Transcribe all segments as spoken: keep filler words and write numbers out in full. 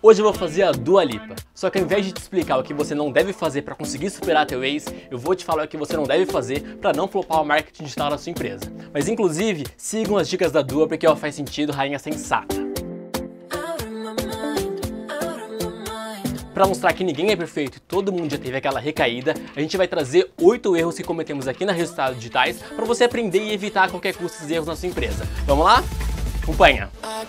Hoje eu vou fazer a Dua Lipa, só que ao invés de te explicar o que você não deve fazer para conseguir superar teu ex, eu vou te falar o que você não deve fazer para não flopar o marketing digital da sua empresa. Mas inclusive, sigam as dicas da Dua porque ela faz sentido, rainha sensata. Para mostrar que ninguém é perfeito e todo mundo já teve aquela recaída, a gente vai trazer oito erros que cometemos aqui na Resultados Digitais para você aprender e evitar a qualquer custo esses erros na sua empresa. Vamos lá? Acompanha!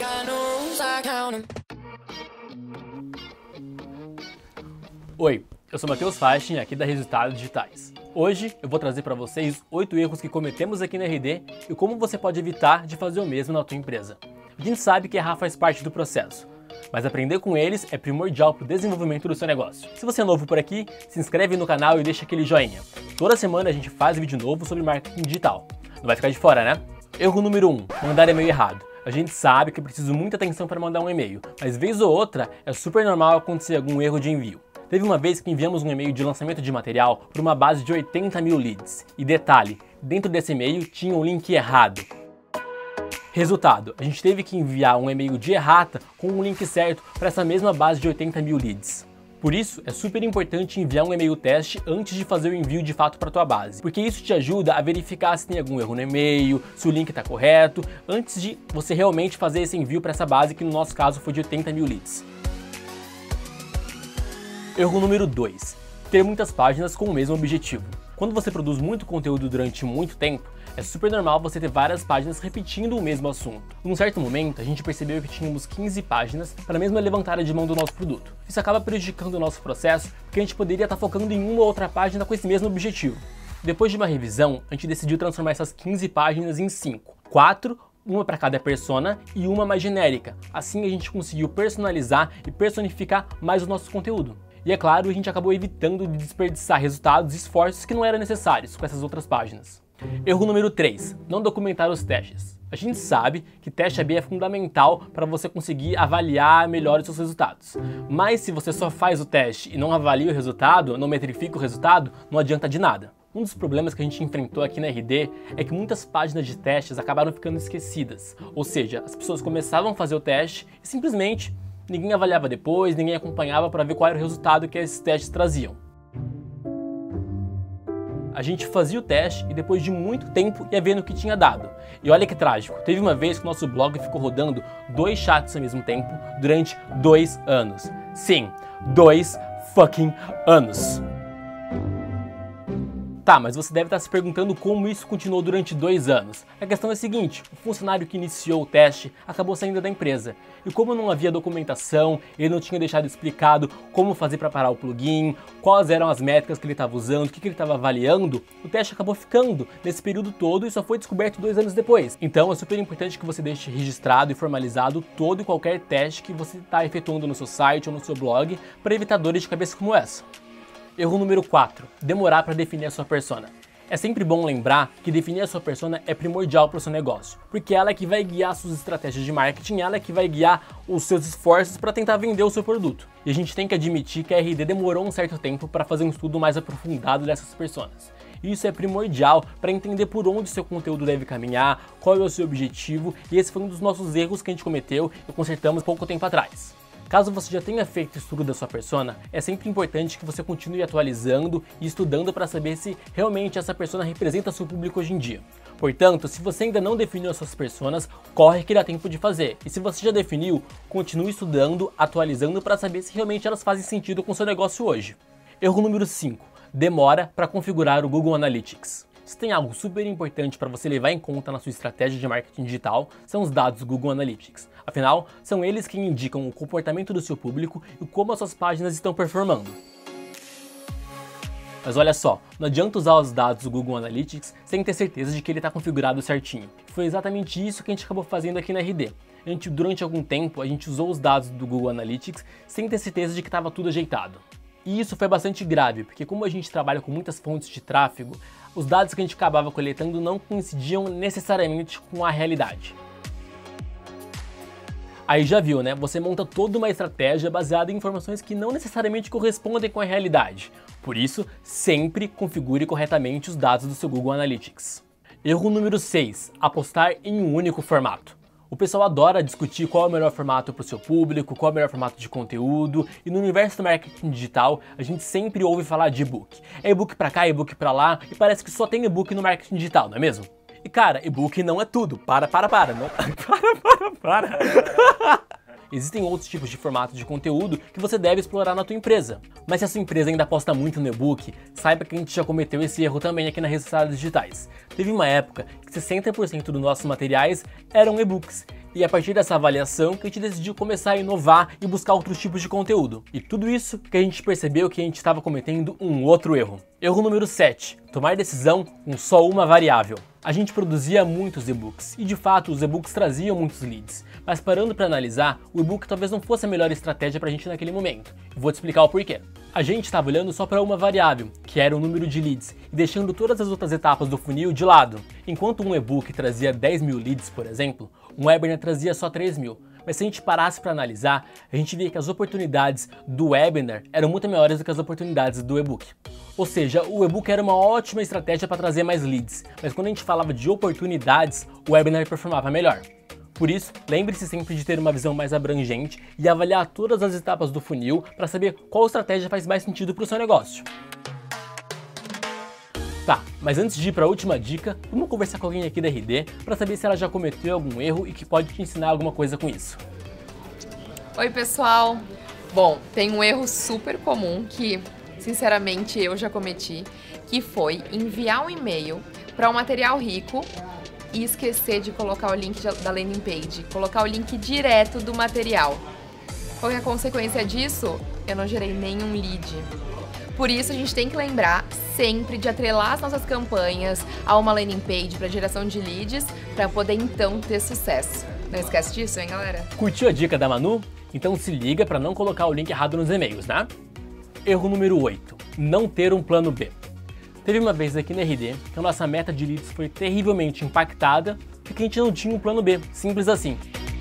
Oi, eu sou Matheus Fasching, aqui da Resultados Digitais. Hoje eu vou trazer para vocês oito erros que cometemos aqui na R D e como você pode evitar de fazer o mesmo na tua empresa. A gente sabe que errar faz parte do processo, mas aprender com eles é primordial para o desenvolvimento do seu negócio. Se você é novo por aqui, se inscreve no canal e deixa aquele joinha. Toda semana a gente faz vídeo novo sobre marketing digital. Não vai ficar de fora, né? Erro número um, mandar e-mail errado. A gente sabe que eu preciso muita atenção para mandar um e-mail, mas vez ou outra é super normal acontecer algum erro de envio. Teve uma vez que enviamos um e-mail de lançamento de material para uma base de oitenta mil leads. E detalhe, dentro desse e-mail tinha um link errado. Resultado, a gente teve que enviar um e-mail de errata com um link certo para essa mesma base de oitenta mil leads. Por isso, é super importante enviar um e-mail teste antes de fazer o envio de fato para a tua base, porque isso te ajuda a verificar se tem algum erro no e-mail, se o link está correto, antes de você realmente fazer esse envio para essa base, que no nosso caso foi de oitenta mil leads. Erro número dois. Ter muitas páginas com o mesmo objetivo. Quando você produz muito conteúdo durante muito tempo, é super normal você ter várias páginas repetindo o mesmo assunto. Num certo momento, a gente percebeu que tínhamos quinze páginas para a mesma levantada de mão do nosso produto. Isso acaba prejudicando o nosso processo, porque a gente poderia estar focando em uma ou outra página com esse mesmo objetivo. Depois de uma revisão, a gente decidiu transformar essas quinze páginas em cinco. quatro, uma para cada persona e uma mais genérica. Assim a gente conseguiu personalizar e personificar mais o nosso conteúdo. E é claro, a gente acabou evitando de desperdiçar resultados e esforços que não eram necessários com essas outras páginas. Erro número três. Não documentar os testes. A gente sabe que teste A B é fundamental para você conseguir avaliar melhor os seus resultados. Mas se você só faz o teste e não avalia o resultado, não metrifica o resultado, não adianta de nada. Um dos problemas que a gente enfrentou aqui na R D é que muitas páginas de testes acabaram ficando esquecidas. Ou seja, as pessoas começavam a fazer o teste e simplesmente ninguém avaliava depois, ninguém acompanhava para ver qual era o resultado que esses testes traziam. A gente fazia o teste e depois de muito tempo ia vendo o que tinha dado. E olha que trágico, teve uma vez que o nosso blog ficou rodando dois chats ao mesmo tempo durante dois anos. Sim, dois fucking anos. Tá, mas você deve estar se perguntando como isso continuou durante dois anos. A questão é a seguinte, o funcionário que iniciou o teste acabou saindo da empresa. E como não havia documentação, ele não tinha deixado explicado como fazer para parar o plugin, quais eram as métricas que ele estava usando, o que, que ele estava avaliando, o teste acabou ficando nesse período todo e só foi descoberto dois anos depois. Então é super importante que você deixe registrado e formalizado todo e qualquer teste que você está efetuando no seu site ou no seu blog para evitar dores de cabeça como essa. Erro número quatro. Demorar para definir a sua persona. É sempre bom lembrar que definir a sua persona é primordial para o seu negócio, porque ela é que vai guiar suas estratégias de marketing, ela é que vai guiar os seus esforços para tentar vender o seu produto. E a gente tem que admitir que a R D demorou um certo tempo para fazer um estudo mais aprofundado dessas personas. Isso é primordial para entender por onde seu conteúdo deve caminhar, qual é o seu objetivo, e esse foi um dos nossos erros que a gente cometeu e consertamos pouco tempo atrás. Caso você já tenha feito o estudo da sua persona, é sempre importante que você continue atualizando e estudando para saber se realmente essa persona representa seu público hoje em dia. Portanto, se você ainda não definiu as suas personas, corre que dá tempo de fazer. E se você já definiu, continue estudando, atualizando para saber se realmente elas fazem sentido com o seu negócio hoje. Erro número cinco. Demora para configurar o Google Analytics. Se tem algo super importante para você levar em conta na sua estratégia de marketing digital, são os dados do Google Analytics. Afinal, são eles que indicam o comportamento do seu público e como as suas páginas estão performando. Mas olha só, não adianta usar os dados do Google Analytics sem ter certeza de que ele está configurado certinho. Foi exatamente isso que a gente acabou fazendo aqui na R D. A gente, durante algum tempo, a gente usou os dados do Google Analytics sem ter certeza de que estava tudo ajeitado. E isso foi bastante grave, porque como a gente trabalha com muitas fontes de tráfego, os dados que a gente acabava coletando não coincidiam necessariamente com a realidade. Aí já viu, né? Você monta toda uma estratégia baseada em informações que não necessariamente correspondem com a realidade. Por isso, sempre configure corretamente os dados do seu Google Analytics. Erro número seis. Apostar em um único formato. O O pessoal adora discutir qual é o melhor formato para o seu público, qual é o melhor formato de conteúdo, e no universo do marketing digital a gente sempre ouve falar de e-book. É e-book para cá, e-book para lá, e parece que só tem e-book no marketing digital, não é mesmo? E cara, e-book não é tudo. Para, para, para. Não... para, para, para. Existem outros tipos de formato de conteúdo que você deve explorar na tua empresa. Mas se a sua empresa ainda aposta muito no e-book, saiba que a gente já cometeu esse erro também aqui na Resultados Digitais. Teve uma época que sessenta por cento dos nossos materiais eram e-books. E a partir dessa avaliação que a gente decidiu começar a inovar e buscar outros tipos de conteúdo. E tudo isso que a gente percebeu que a gente estava cometendo um outro erro. Erro número sete. Tomar decisão com só uma variável. A gente produzia muitos e-books, e de fato os e-books traziam muitos leads. Mas parando para analisar, o e-book talvez não fosse a melhor estratégia para a gente naquele momento. Eu vou te explicar o porquê. A gente estava olhando só para uma variável, que era o número de leads, e deixando todas as outras etapas do funil de lado. Enquanto um e-book trazia dez mil leads, por exemplo, um webinar trazia só três mil. Mas se a gente parasse para analisar, a gente via que as oportunidades do webinar eram muito maiores do que as oportunidades do e-book. Ou seja, o e-book era uma ótima estratégia para trazer mais leads, mas quando a gente falava de oportunidades, o webinar performava melhor. Por isso, lembre-se sempre de ter uma visão mais abrangente e avaliar todas as etapas do funil para saber qual estratégia faz mais sentido para o seu negócio. Tá, mas antes de ir para a última dica, vamos conversar com alguém aqui da R D para saber se ela já cometeu algum erro e que pode te ensinar alguma coisa com isso. Oi pessoal! Bom, tem um erro super comum que, sinceramente, eu já cometi, que foi enviar um e-mail para um material rico e esquecer de colocar o link da landing page, colocar o link direto do material. Qual é a consequência disso? Eu não gerei nenhum lead. Por isso a gente tem que lembrar sempre de atrelar as nossas campanhas a uma landing page para geração de leads, para poder então ter sucesso. Não esquece disso, hein, galera? Curtiu a dica da Manu? Então se liga para não colocar o link errado nos e-mails, né? Erro número oito. Não ter um plano B. Teve uma vez aqui na R D que a nossa meta de leads foi terrivelmente impactada porque a gente não tinha um plano B, simples assim.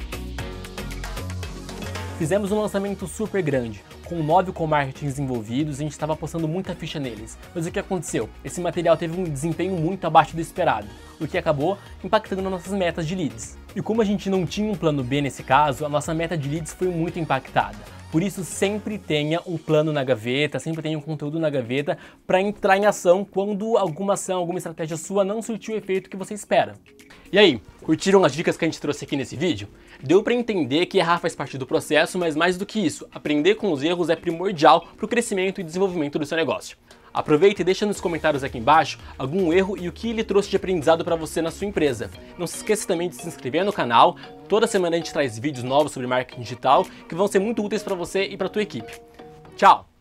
Fizemos um lançamento super grande, com nove co-marketings envolvidos e a gente estava apostando muita ficha neles. Mas o que aconteceu? Esse material teve um desempenho muito abaixo do esperado, o que acabou impactando nas nossas metas de leads. E como a gente não tinha um plano B nesse caso, a nossa meta de leads foi muito impactada. Por isso, sempre tenha um plano na gaveta, sempre tenha um conteúdo na gaveta para entrar em ação quando alguma ação, alguma estratégia sua não surtiu o efeito que você espera. E aí, curtiram as dicas que a gente trouxe aqui nesse vídeo? Deu para entender que errar faz parte do processo, mas mais do que isso, aprender com os erros é primordial para o crescimento e desenvolvimento do seu negócio. Aproveita e deixa nos comentários aqui embaixo algum erro e o que ele trouxe de aprendizado para você na sua empresa. Não se esqueça também de se inscrever no canal, toda semana a gente traz vídeos novos sobre marketing digital que vão ser muito úteis para você e para a tua equipe. Tchau!